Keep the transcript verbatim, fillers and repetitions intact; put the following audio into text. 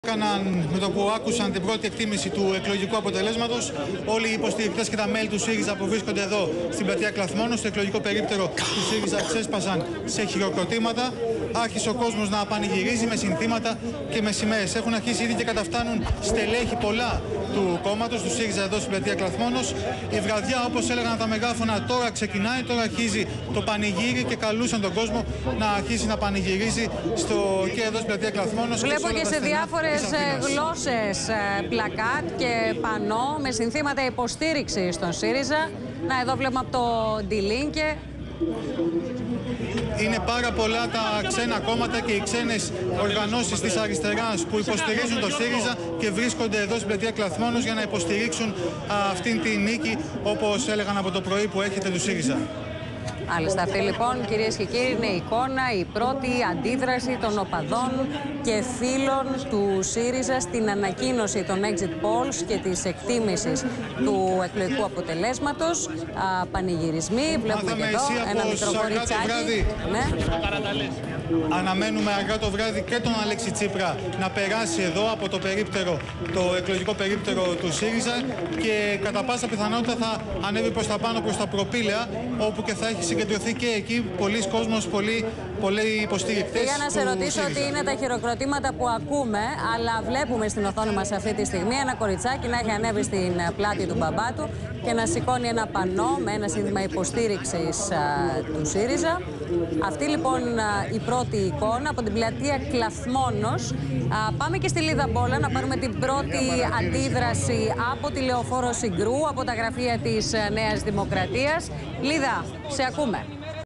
Έκαναν, με το που άκουσαν την πρώτη εκτίμηση του εκλογικού αποτελέσματος, όλοι οι υποστηρικτές και τα μέλη του ΣΥΡΙΖΑ που βρίσκονται εδώ στην πλατεία Κλαθμόνος, στο εκλογικό περίπτερο του ΣΥΡΙΖΑ, ξέσπασαν σε χειροκροτήματα. Άρχισε ο κόσμος να πανηγυρίζει με συνθήματα και με σημαίες. Έχουν αρχίσει ήδη και καταφτάνουν στελέχη πολλά του κόμματος, του ΣΥΡΙΖΑ, εδώ στην πλατεία Κλαθμόνος. Η βραδιά, όπως έλεγαν τα μεγάφωνα, τώρα ξεκινάει, τώρα αρχίζει το πανηγύρι και καλούσαν τον κόσμο να αρχίσει να πανηγυρίζει στο, και εδώ στην πλατεία Κλαθμόνος. Βλέπω και, και σε διάφορες γλώσσες πλακάτ και πανό με συνθήματα υποστήριξης στον ΣΥΡΙΖΑ. Να, εδώ βλέπουμε από το Ντιλίνκε. Είναι πάρα πολλά τα ξένα κόμματα και οι ξένες οργανώσεις της αριστεράς που υποστηρίζουν το ΣΥΡΙΖΑ και βρίσκονται εδώ στην πλατεία Κλαθμόνος για να υποστηρίξουν αυτήν την νίκη, όπως έλεγαν από το πρωί που έρχεται του ΣΥΡΙΖΑ. Μάλιστα, αυτή λοιπόν, κυρίες και κύριοι, είναι η εικόνα, η πρώτη αντίδραση των οπαδών και φίλων του ΣΥΡΙΖΑ στην ανακοίνωση των exit polls και της εκτίμησης του εκλογικού αποτελέσματος. Α, πανηγυρισμοί, βλέπουμε και εδώ ένα μικρό κοριτσάκι. Ναι. Αναμένουμε αργά το βράδυ και τον Αλέξη Τσίπρα να περάσει εδώ από το περίπτερο, το εκλογικό περίπτερο του ΣΥΡΙΖΑ και κατά πάσα πιθανότητα θα ανέβει προς τα πάνω, προς τα προπήλαια, όπου και θα έχει συγκεντρωθεί και εκεί πολλοί κόσμος, πολλοί, πολλοί υποστηρικτές. Για να σε ρωτήσω ότι είναι τα χειροκροτήματα που ακούμε, αλλά βλέπουμε στην οθόνη μας αυτή τη στιγμή ένα κοριτσάκι να έχει ανέβει στην πλάτη του μπαμπά του και να σηκώνει ένα πανό με ένα σύνθημα υποστήριξης α, του ΣΥΡΙΖΑ. Αυτή λοιπόν α, η πρώτη εικόνα από την πλατεία Κλαθμόνος. Α, πάμε και στη Λίδα Μπόλα να πάρουμε την πρώτη αντίδραση από τη Λεωφόρο Συγκρού, από τα γραφεία της Νέας Δημοκρατίας. Λίδα, σε ακούμε.